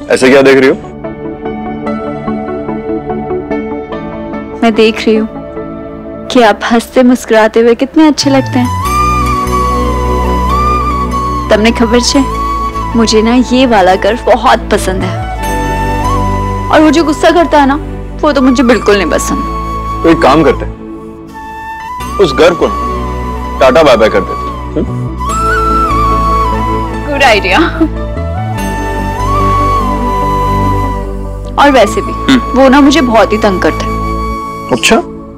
ऐसे क्या देख रही हो? मैं देख रही हूँ कि आप हंसते मुस्कुराते हुए कितने अच्छे लगते हैं। तमने खबर छे, मुझे ना ये वाला गर्व बहुत पसंद है, और वो जो गुस्सा करता है ना, वो तो मुझे बिल्कुल नहीं पसंद। तो एक काम करते हैं, उस गर्व को टाटा बाय बाय कर देते। Good idea. और वैसे भी वो ना मुझे बहुत ही तंग करता है। अच्छा,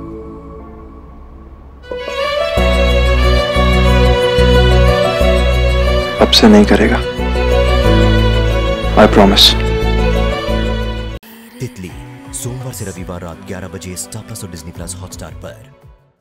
अब से नहीं करेगा, आई प्रॉमिस। तितली सोमवार से रविवार रात 11 बजे स्टार प्लस और डिज्नी प्लस हॉटस्टार पर।